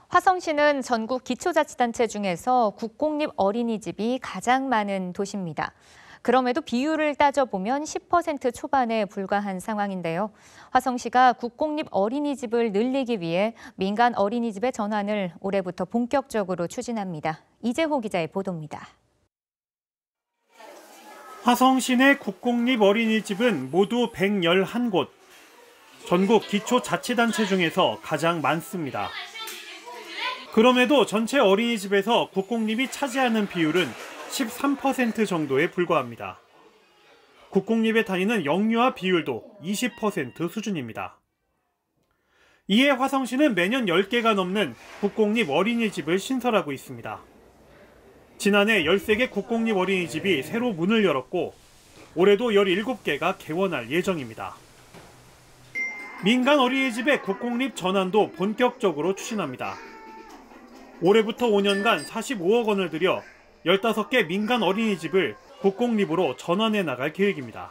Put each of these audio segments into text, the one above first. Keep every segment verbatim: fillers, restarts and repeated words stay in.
화성시는 전국 기초자치단체 중에서 국공립 어린이집이 가장 많은 도시입니다. 그럼에도 비율을 따져보면 십 퍼센트 초반에 불과한 상황인데요. 화성시가 국공립 어린이집을 늘리기 위해 민간 어린이집의 전환을 올해부터 본격적으로 추진합니다. 이재호 기자의 보도입니다. 화성시 내 국공립 어린이집은 모두 백십일 곳. 전국 기초자치단체 중에서 가장 많습니다. 그럼에도 전체 어린이집에서 국공립이 차지하는 비율은 십삼 퍼센트 정도에 불과합니다. 국공립에 다니는 영유아 비율도 이십 퍼센트 수준입니다. 이에 화성시는 매년 열 개가 넘는 국공립 어린이집을 신설하고 있습니다. 지난해 열세 개 국공립 어린이집이 새로 문을 열었고 올해도 열일곱 개가 개원할 예정입니다. 민간 어린이집의 국공립 전환도 본격적으로 추진합니다. 올해부터 오 년간 사십오억 원을 들여 열다섯 개 민간 어린이집을 국공립으로 전환해 나갈 계획입니다.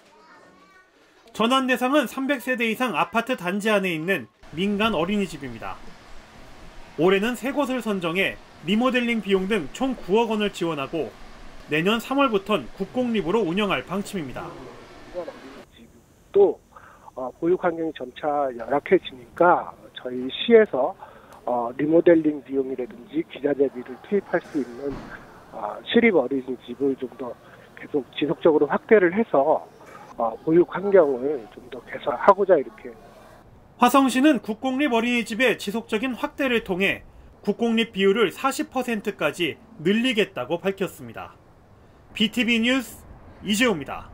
전환 대상은 삼백 세대 이상 아파트 단지 안에 있는 민간 어린이집입니다. 올해는 세 곳을 선정해 리모델링 비용 등 총 구억 원을 지원하고 내년 삼월부터는 국공립으로 운영할 방침입니다. 또 어, 보육 환경이 점차 열악해지니까 저희 시에서 어, 리모델링 비용이라든지 기자재비를 투입할 수 있는 어, 시립 어린이집을 좀 더 계속 지속적으로 확대를 해서 어, 보육 환경을 좀 더 개선하고자 이렇게. 화성시는 국공립 어린이집의 지속적인 확대를 통해 국공립 비율을 사십 퍼센트까지 늘리겠다고 밝혔습니다. 비티비 뉴스 이재호입니다.